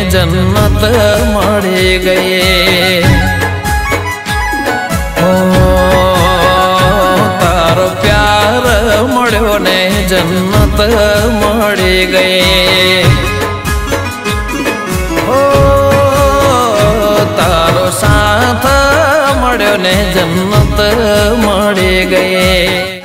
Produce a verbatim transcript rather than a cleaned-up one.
जन्नत मળી गई। ओ तारो प्यार मळ्यो ने जन्नत मળી गई। ओ तारो साथ मळ्यो ने जन्नत मળી गई।